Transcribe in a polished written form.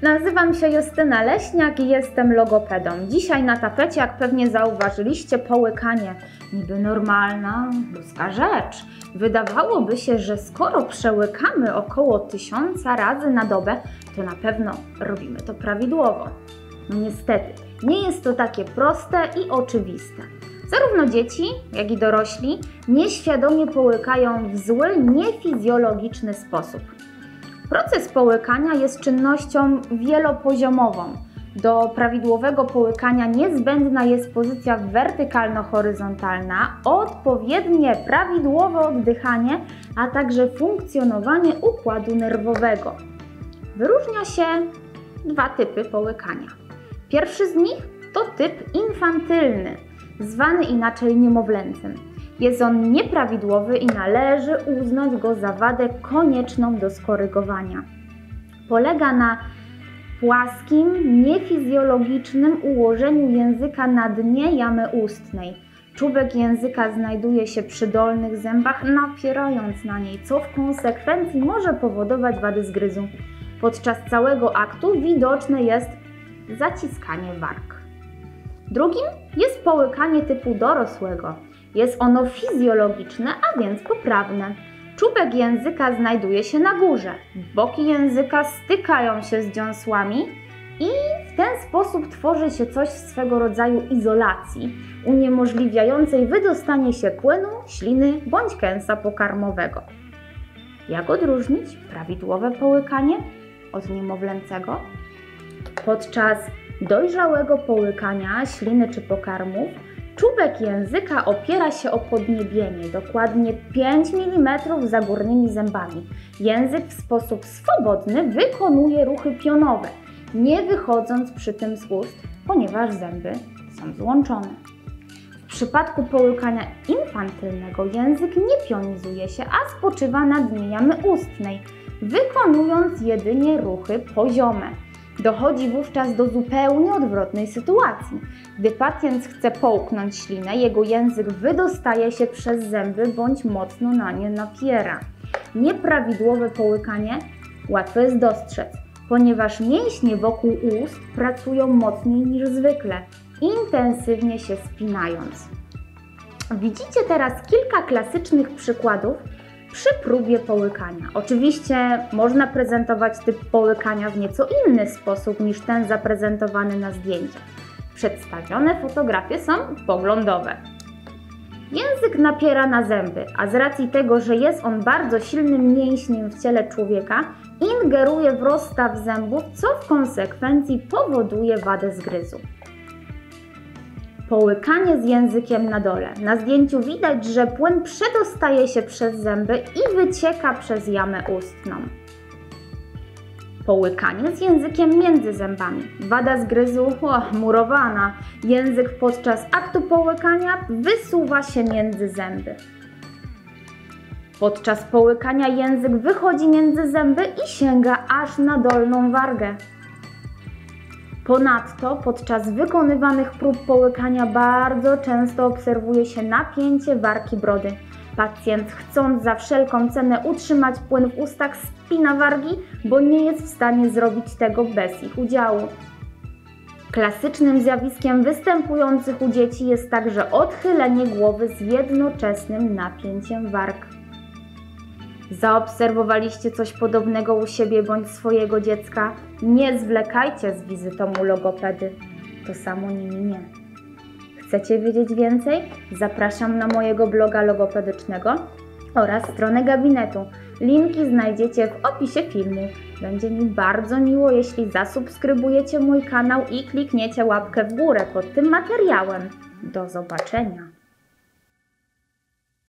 Nazywam się Justyna Leśniak i jestem logopedą. Dzisiaj na tapecie, jak pewnie zauważyliście, połykanie. Niby normalna, ludzka rzecz. Wydawałoby się, że skoro przełykamy około 1000 razy na dobę, to na pewno robimy to prawidłowo. No niestety, nie jest to takie proste i oczywiste. Zarówno dzieci, jak i dorośli nieświadomie połykają w zły, niefizjologiczny sposób. Proces połykania jest czynnością wielopoziomową. Do prawidłowego połykania niezbędna jest pozycja wertykalno-horyzontalna, odpowiednie, prawidłowe oddychanie, a także funkcjonowanie układu nerwowego. Wyróżnia się dwa typy połykania. Pierwszy z nich to typ infantylny, zwany inaczej niemowlęcym. Jest on nieprawidłowy i należy uznać go za wadę konieczną do skorygowania. Polega na płaskim, niefizjologicznym ułożeniu języka na dnie jamy ustnej. Czubek języka znajduje się przy dolnych zębach, napierając na niej, co w konsekwencji może powodować wady zgryzu. Podczas całego aktu widoczne jest zaciskanie warg. Drugim jest połykanie typu dorosłego. Jest ono fizjologiczne, a więc poprawne. Czubek języka znajduje się na górze. Boki języka stykają się z dziąsłami i w ten sposób tworzy się coś swego rodzaju izolacji, uniemożliwiającej wydostanie się płynu, śliny bądź kęsa pokarmowego. Jak odróżnić prawidłowe połykanie od niemowlęcego? Podczas dojrzałego połykania śliny czy pokarmów czubek języka opiera się o podniebienie, dokładnie 5 mm za górnymi zębami. Język w sposób swobodny wykonuje ruchy pionowe, nie wychodząc przy tym z ust, ponieważ zęby są złączone. W przypadku połykania infantylnego język nie pionizuje się, a spoczywa na dnie jamy ustnej, wykonując jedynie ruchy poziome. Dochodzi wówczas do zupełnie odwrotnej sytuacji. Gdy pacjent chce połknąć ślinę, jego język wydostaje się przez zęby bądź mocno na nie napiera. Nieprawidłowe połykanie łatwo jest dostrzec, ponieważ mięśnie wokół ust pracują mocniej niż zwykle, intensywnie się spinając. Widzicie teraz kilka klasycznych przykładów przy próbie połykania. Oczywiście można prezentować typ połykania w nieco inny sposób niż ten zaprezentowany na zdjęciach. Przedstawione fotografie są poglądowe. Język napiera na zęby, a z racji tego, że jest on bardzo silnym mięśniem w ciele człowieka, ingeruje w rozstaw zębów, co w konsekwencji powoduje wadę zgryzu. Połykanie z językiem na dole. Na zdjęciu widać, że płyn przedostaje się przez zęby i wycieka przez jamę ustną. Połykanie z językiem między zębami. Wada zgryzu murowana. Język podczas aktu połykania wysuwa się między zęby. Podczas połykania język wychodzi między zęby i sięga aż na dolną wargę. Ponadto podczas wykonywanych prób połykania bardzo często obserwuje się napięcie wargi brody. Pacjent, chcąc za wszelką cenę utrzymać płyn w ustach, spina wargi, bo nie jest w stanie zrobić tego bez ich udziału. Klasycznym zjawiskiem występujących u dzieci jest także odchylenie głowy z jednoczesnym napięciem warg. Zaobserwowaliście coś podobnego u siebie bądź swojego dziecka? Nie zwlekajcie z wizytą u logopedy. To samo nie minie. Chcecie wiedzieć więcej? Zapraszam na mojego bloga logopedycznego oraz stronę gabinetu. Linki znajdziecie w opisie filmu. Będzie mi bardzo miło, jeśli zasubskrybujecie mój kanał i klikniecie łapkę w górę pod tym materiałem. Do zobaczenia!